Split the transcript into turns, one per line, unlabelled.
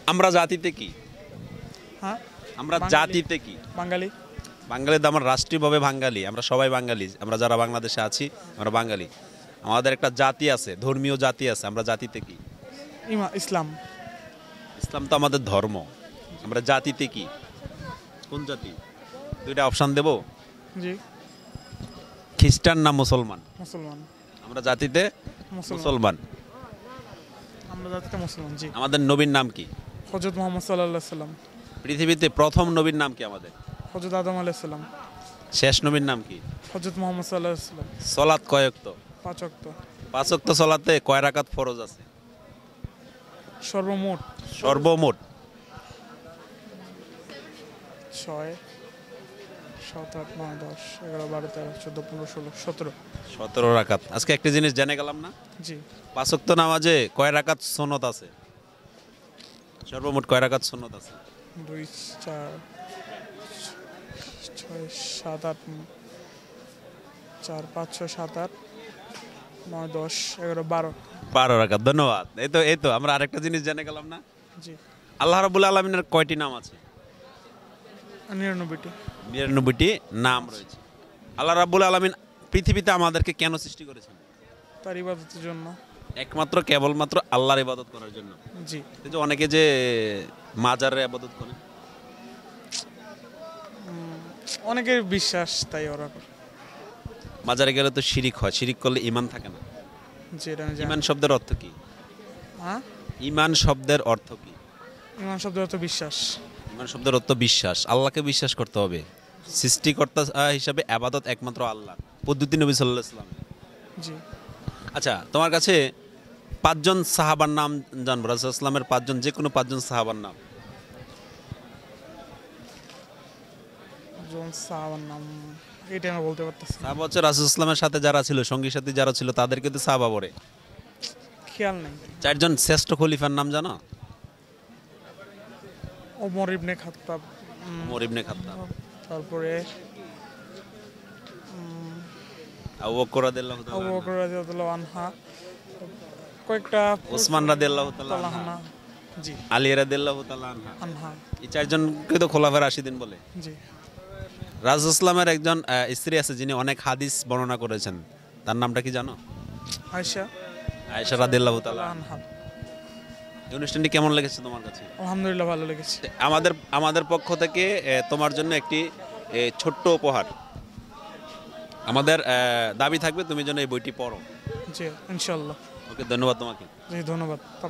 আমরা জাতিতে কি?
হ্যাঁ,
আমরা
বাঙালি।
জাতিতে কি?
বাঙালি।
বাঙালি তো আমরা রাষ্ট্রীয়ভাবে বাঙালি, আমরা সবাই বাঙালি, আমরা যারা বাংলাদেশে আছি আমরা বাঙালি। আমাদের একটা জাতি আছে, ধর্মীয় জাতি আছে, আমরা জাতিতে কি?
ইসলাম।
ইসলাম তো আমাদের ধর্ম। আমরা জাতিতে কি? কোন জাতি? দুইটা অপশন দেব,
জি।
খ্রিস্টান না মুসলমান?
মুসলমান।
আমরা জাতিতে
মুসলমান।
মুসলমান।
আমরা জাতিতে মুসলমান, জি।
আমাদের নবীর নাম কি?
হযরত মুহাম্মদ সাল্লাল্লাহু আলাইহি সাল্লাম।
পৃথিবীতে প্রথম নবীর নাম কি আমাদের?
হযরত আদম আলাইহিস সালাম।
শেষ নবীর নাম কি?
হযরত মুহাম্মদ সাল্লাল্লাহু আলাইহি সাল্লাম।
সলাত কয় ওয়াক্ত?
5 ওয়াক্ত।
5 ওয়াক্ত সলাতে কয় রাকাত ফরজ আছে?
সর্বমোট
সর্বমোট
6 7 8 9 10 11 12 13 14 15 16 17।
17 রাকাত। আজকে একটা জিনিস জেনে গেলাম না,
জি।
5 ওয়াক্ত নামাজে কয় রাকাত সুন্নত আছে? সর্বমোট কয় রাকাত সুন্নত আছে?
2 4 6 7 8 4 5 6 7 8 9 10 11 12।
12 রাকাত। ধন্যবাদ। এই তো আমরা আরেকটা জিনিস জেনে গেলাম না,
জি।
আল্লাহ রাব্বুল আলামিনের কয়টি নাম আছে?
99টি।
92টি নাম রয়েছে। আল্লাহ রাব্বুল আলামিন পৃথিবীতে আমাদেরকে কেন সৃষ্টি করেছেন?
তার ইবাদতের জন্য।
একমাত্র কেবলমাত্র আল্লাহর ইবাদত করার জন্য।
জি।
এই যে অনেকে যে মাজারের ইবাদত করে,
অনেকের বিশ্বাস, তাই ওরা করে।
মাজারে গেলে তো শিরিক হয়, শিরিক করলে ঈমান থাকে না।
যেটা আমি জানি।
ঈমান শব্দের অর্থ কি?
হ্যাঁ,
ঈমান শব্দের অর্থ কি?
ইমান শব্দের অর্থ বিশ্বাস।
ঈমান শব্দের অর্থ বিশ্বাস। আল্লাহকে বিশ্বাস করতে হবে। সৃষ্টিকর্তা হিসাবে ইবাদত একমাত্র আল্লাহ, পদ্ধতি নবী সাল্লাল্লাহু আলাইহি ওয়াসাল্লাম।
জি।
আচ্ছা, তোমার কাছে 5 জন সাহাবার নাম জানবো, রাসূলুল্লাহ সাল্লাল্লাহু আলাইহি ওয়াসাল্লামের 5 জন, যে কোনো 5 জন সাহাবার নাম।
জন সাহাবার নাম এটা আমি বলতে পারতেছি না।
সাহাবা হচ্ছে রাসূলুল্লাহ সাল্লাল্লাহু আলাইহি ওয়াসাল্লামের সাথে যারা ছিল, সঙ্গী সাথী যারা ছিল, তাদেরকে তো সাহাবা বলে।
খেয়াল নেই।
4 জন শ্রেষ্ঠ খলিফার নাম জানো?
ওমর ইবনে খাত্তাব,
ওমর ইবনে খাত্তাব,
তারপরে
আবু বকর রাদিয়াল্লাহু
আবু
তাআলা,
বকর রাদিয়াল্লাহু আনহা, কয়েকটা
ওসমান রাদিয়াল্লাহু তাআলা আনহা,
আনহা। জি।
আলী রাদিয়াল্লাহু তাআলা আনহা।
আনহা।
এই 4 জনকে তো খোলাফায়ে রাশিদিন বলে।
জি।
রাসূলুল্লাহ সাল্লামের একজন স্ত্রী আছে যিনি অনেক হাদিস বর্ণনা করেছেন, তার নামটা কি জানো?
আয়েশা
আয়েশা রাদিয়াল্লাহু তাআলা আনহা।
আনহা।
এই অনুষ্ঠানটি কেমন লেগেছে তোমার কাছে?
আলহামদুলিল্লাহ, ভালো লেগেছে।
আমাদের পক্ষ থেকে তোমার জন্য একটি ছোট্ট উপহার। আমাদের দাবি থাকবে তুমি যেন এই বইটি পড়ো।
জি, ইনশাআল্লাহ।
ওকে, ধন্যবাদ তোমাকে।
জি, ধন্যবাদ।